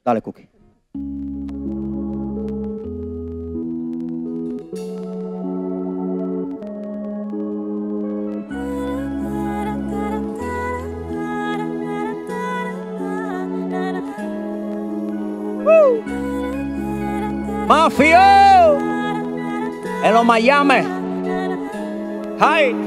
Dale, Cookie. Mafio en los Miami. Ay.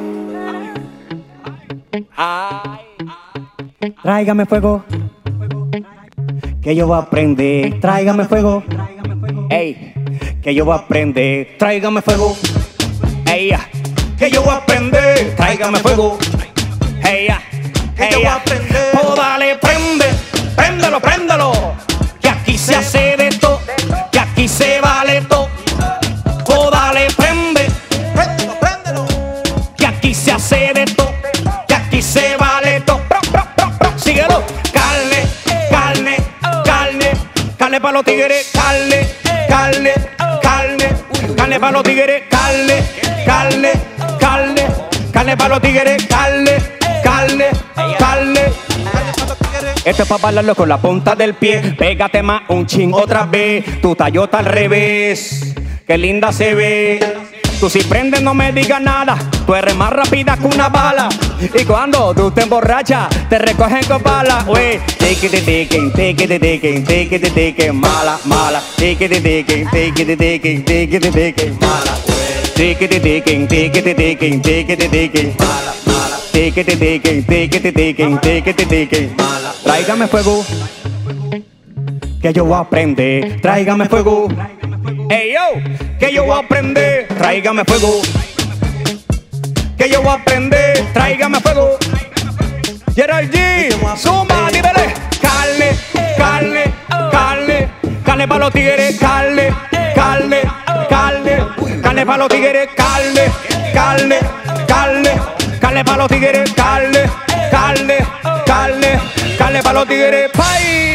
Ay. Tráigame fuego, que yo voy a aprender. Tráigame fuego, ey, que yo voy a aprender. Tráigame fuego, ey, que yo voy a aprender. Tráigame fuego, ey, que yo voy a aprender. Oh, dale, prende, préndelo, préndelo, que aquí se hace de todo, que aquí se vale todo. Oh, dale, prende, préndelo, préndelo, que aquí se hace de todo, que aquí se vale todo. Síguelo. Carne, carne, carne, carne para los tigres, carne, carne, carne, carne para los tigres, carne, carne, carne, carne para los tigres, carne, carne, carne. Esto es para bailarlo con la punta del pie. Pégate más un chin otra vez. Tu tallota al revés, qué linda se ve. Tú si prendes no me digas nada. Tú eres más rápida que una bala. Y cuando tú te emborrachas, te recogen con bala. Wey, take it, take it, take it, take it, take it, take it, mala, mala. Take it, take it, take it, take it, take it, take it, mala. Take it, take it, take it, take it, take it, take it, mala, mala. Take it, take it, take it, take it, take it, take it, mala. Tráigame fuego, que yo voy a aprender. Tráigame fuego. Ey yo, que yo voy a aprender. Tráigame fuego, que yo voy a aprender. Tráigame fuego. Gerald G, suma, dímele. Carne, carne, carne, carne para los tigres. Carne, carne, carne, carne para los tigres. Carne, carne, carne, carne para los tigres. Carne, carne, carne, carne para los tigres. ¡Pay!